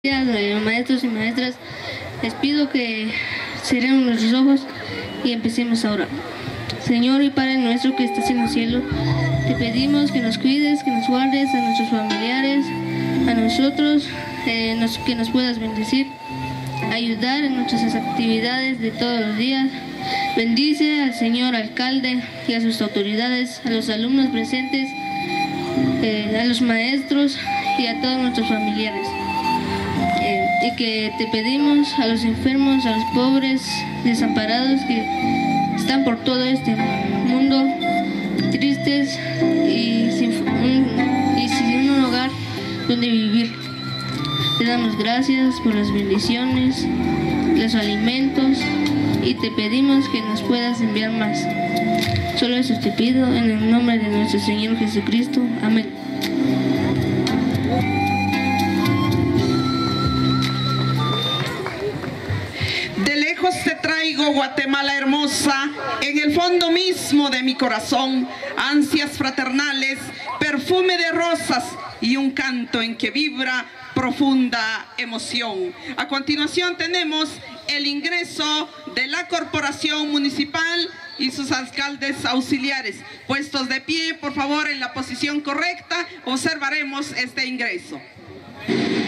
Maestros y maestras, les pido que cerremos nuestros ojos y empecemos a orar. Señor y Padre nuestro que estás en el cielo, te pedimos que nos cuides, que nos guardes a nuestros familiares, a nosotros, que nos puedas bendecir, ayudar en nuestras actividades de todos los días. Bendice al señor alcalde y a sus autoridades, a los alumnos presentes, a los maestros y a todos nuestros familiares. Y que te pedimos a los enfermos, a los pobres, desamparados que están por todo este mundo, tristes y sin un hogar donde vivir. Te damos gracias por las bendiciones, los alimentos, y te pedimos que nos puedas enviar más. Solo eso te pido en el nombre de nuestro Señor Jesucristo. Amén. De lejos te traigo, Guatemala hermosa, en el fondo mismo de mi corazón, ansias fraternales, perfume de rosas y un canto en que vibra profunda emoción. A continuación tenemos el ingreso de la Corporación Municipal y sus alcaldes auxiliares. Puestos de pie, por favor, en la posición correcta, observaremos este ingreso.